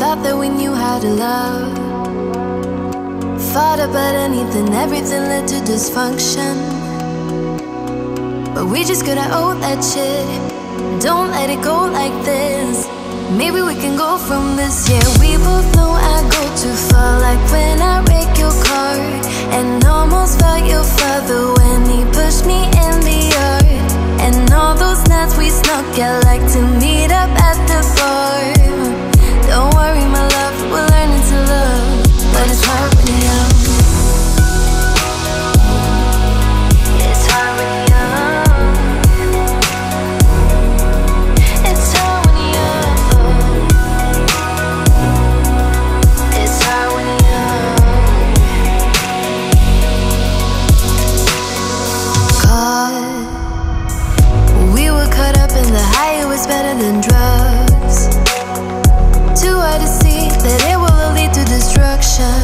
thought that we knew how to love. Fought about anything, everything led to dysfunction. But we just gotta own that shit. Don't let it go like this. Maybe we can go from this. Yeah, we both know I go too far. Like when I wreck your car and almost fought your father when he pushed me in the yard. And all those nights we snuck out like to meet up at the bar. Don't worry my love, we're learning to love. But it's hard when you're young. It's hard when you're young. It's hard when you're young. It's hard when you're young. God, we were caught up in the high, it was better than drugs. Too hard to see that it will lead to destruction.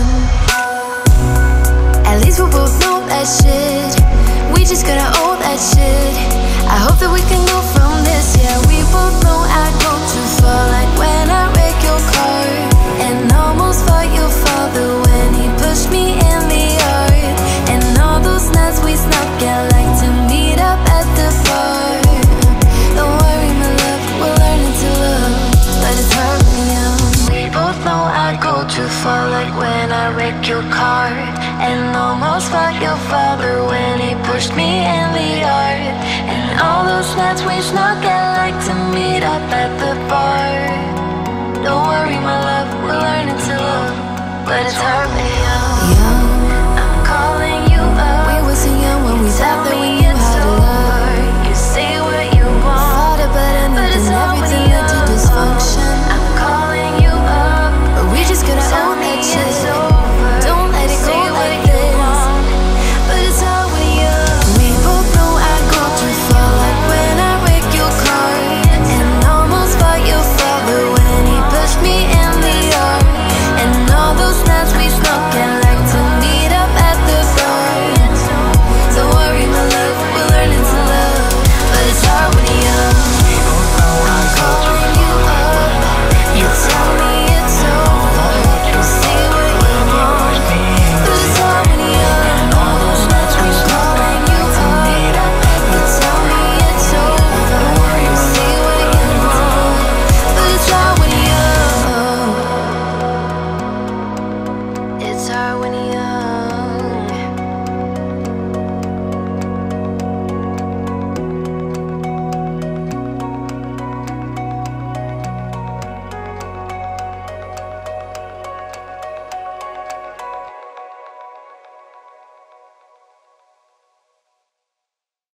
At least we both know that shit. We just gotta own that shit. I hope that we can go from this. Yeah, we both know I go too far. Like when I wreck your car and almost fought your father when he pushed me in the yard. And all those nights we snuck out like to meet up at the bar. Don't worry my love, we're learning to love. But it's hard when you're young. We both know I go too far. Like when I wreck your car and almost fought your father when he pushed me in the yard. And all those nights we snuck out like to meet up at the bar. Don't worry my love, we're learning to love. But it's hard when you're young.